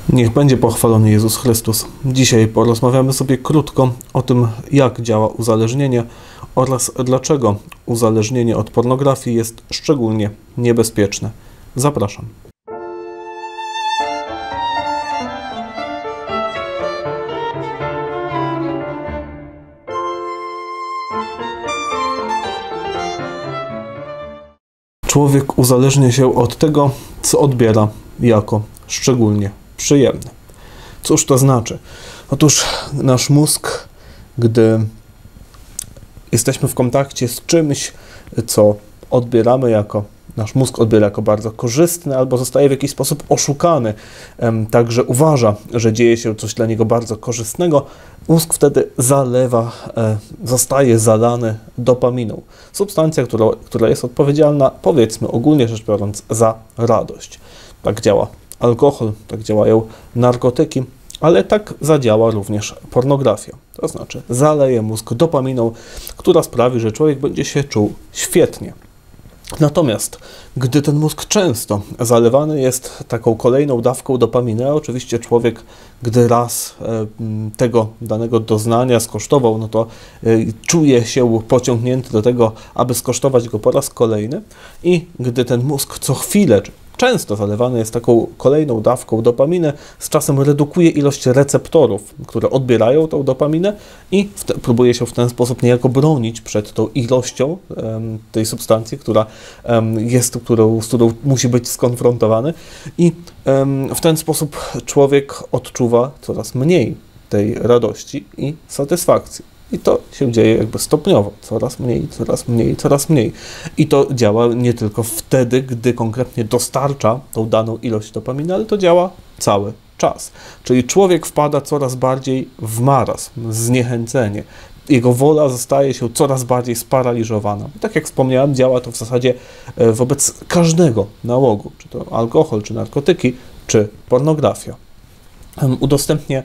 Niech będzie pochwalony Jezus Chrystus. Dzisiaj porozmawiamy sobie krótko o tym, jak działa uzależnienie oraz dlaczego uzależnienie od pornografii jest szczególnie niebezpieczne. Zapraszam. Człowiek uzależnia się od tego, co odbiera jako szczególnie przyjemne. Cóż to znaczy? Otóż nasz mózg, gdy jesteśmy w kontakcie z czymś, co nasz mózg odbiera jako bardzo korzystne, albo zostaje w jakiś sposób oszukany, także uważa, że dzieje się coś dla niego bardzo korzystnego, mózg wtedy zostaje zalany dopaminą. Substancja, która jest odpowiedzialna, powiedzmy ogólnie rzecz biorąc, za radość. Tak działa alkohol, tak działają narkotyki, ale tak zadziała również pornografia. To znaczy zaleje mózg dopaminą, która sprawi, że człowiek będzie się czuł świetnie. Natomiast gdy ten mózg często zalewany jest taką kolejną dawką dopaminy, a oczywiście człowiek, gdy raz tego danego doznania skosztował, no to czuje się pociągnięty do tego, aby skosztować go po raz kolejny, i gdy ten mózg co chwilę, często zalewany jest taką kolejną dawką dopaminy, z czasem redukuje ilość receptorów, które odbierają tą dopaminę, i próbuje się w ten sposób niejako bronić przed tą ilością tej substancji, z którą musi być skonfrontowany, i w ten sposób człowiek odczuwa coraz mniej tej radości i satysfakcji. I to się dzieje jakby stopniowo, coraz mniej, coraz mniej, coraz mniej. I to działa nie tylko wtedy, gdy konkretnie dostarcza tą daną ilość dopaminy, ale to działa cały czas. Czyli człowiek wpada coraz bardziej w marazm, zniechęcenie. Jego wola zostaje się coraz bardziej sparaliżowana. I tak jak wspomniałem, działa to w zasadzie wobec każdego nałogu, czy to alkohol, czy narkotyki, czy pornografia. Udostępnię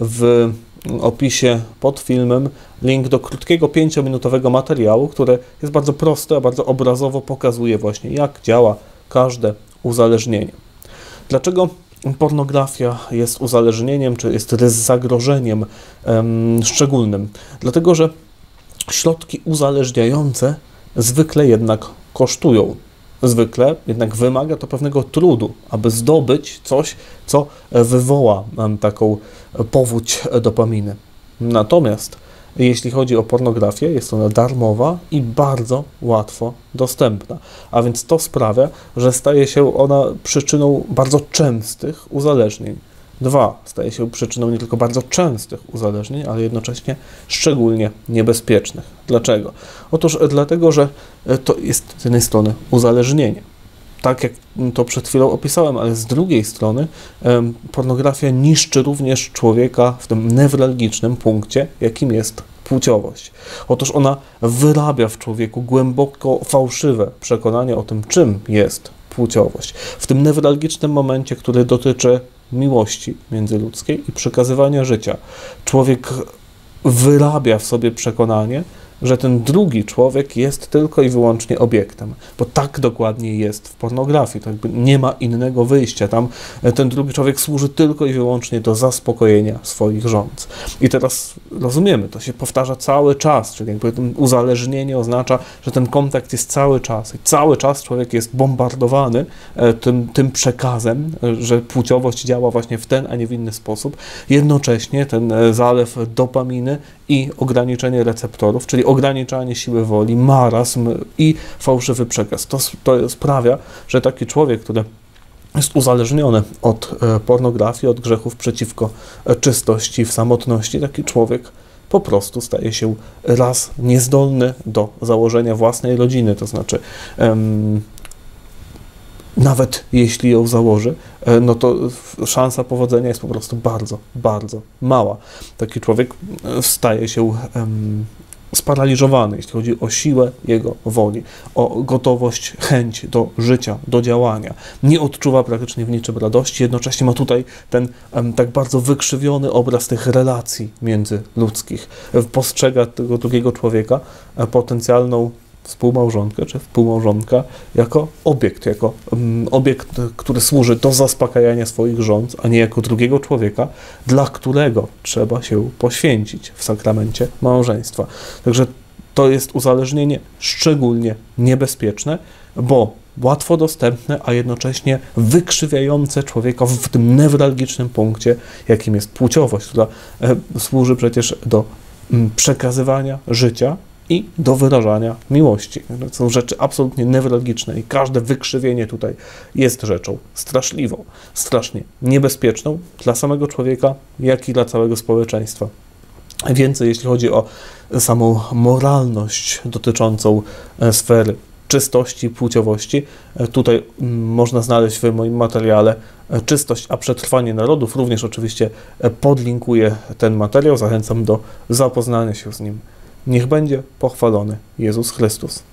w opisie pod filmem link do krótkiego 5-minutowego materiału, który jest bardzo prosty, a bardzo obrazowo pokazuje właśnie, jak działa każde uzależnienie. Dlaczego pornografia jest uzależnieniem, czy jest zagrożeniem szczególnym? Dlatego, że środki uzależniające zwykle jednak kosztują. Zwykle jednak wymaga to pewnego trudu, aby zdobyć coś, co wywoła taką powódź dopaminy. Natomiast jeśli chodzi o pornografię, jest ona darmowa i bardzo łatwo dostępna. A więc to sprawia, że staje się ona przyczyną bardzo częstych uzależnień. Staje się przyczyną nie tylko bardzo częstych uzależnień, ale jednocześnie szczególnie niebezpiecznych. Dlaczego? Otóż dlatego, że to jest z jednej strony uzależnienie. Tak jak to przed chwilą opisałem, ale z drugiej strony pornografia niszczy również człowieka w tym newralgicznym punkcie, jakim jest płciowość. Otóż ona wyrabia w człowieku głęboko fałszywe przekonanie o tym, czym jest płciowość. W tym newralgicznym momencie, który dotyczy miłości międzyludzkiej i przekazywania życia, człowiek wyrabia w sobie przekonanie, że ten drugi człowiek jest tylko i wyłącznie obiektem, bo tak dokładnie jest w pornografii, to jakby nie ma innego wyjścia, tam ten drugi człowiek służy tylko i wyłącznie do zaspokojenia swoich żądz. I teraz rozumiemy, to się powtarza cały czas, czyli jakby to uzależnienie oznacza, że ten kontakt jest cały czas i cały czas człowiek jest bombardowany tym przekazem, że płciowość działa właśnie w ten, a nie w inny sposób. Jednocześnie ten zalew dopaminy i ograniczenie receptorów, czyli ograniczanie siły woli, marazm i fałszywy przekaz. To sprawia, że taki człowiek, który jest uzależniony od pornografii, od grzechów przeciwko czystości w samotności, taki człowiek po prostu staje się raz niezdolny do założenia własnej rodziny, to znaczy nawet jeśli ją założy, no to szansa powodzenia jest po prostu bardzo, bardzo mała. Taki człowiek staje się sparaliżowany, jeśli chodzi o siłę jego woli, o gotowość, chęć do życia, do działania. Nie odczuwa praktycznie w niczym radości, jednocześnie ma tutaj ten tak bardzo wykrzywiony obraz tych relacji międzyludzkich. Postrzega tego drugiego człowieka potencjalną współmałżonkę czy współmałżonka jako obiekt, który służy do zaspokajania swoich żądz, a nie jako drugiego człowieka, dla którego trzeba się poświęcić w sakramencie małżeństwa. Także to jest uzależnienie szczególnie niebezpieczne, bo łatwo dostępne, a jednocześnie wykrzywiające człowieka w tym newralgicznym punkcie, jakim jest płciowość, która służy przecież do przekazywania życia i do wyrażania miłości. To są rzeczy absolutnie newralgiczne i każde wykrzywienie tutaj jest rzeczą straszliwą, strasznie niebezpieczną dla samego człowieka, jak i dla całego społeczeństwa. Więcej, jeśli chodzi o samą moralność dotyczącą sfery czystości, płciowości. Tutaj można znaleźć w moim materiale Czystość, a przetrwanie narodów. Również oczywiście podlinkuję ten materiał. Zachęcam do zapoznania się z nim. Niech będzie pochwalony Jezus Chrystus.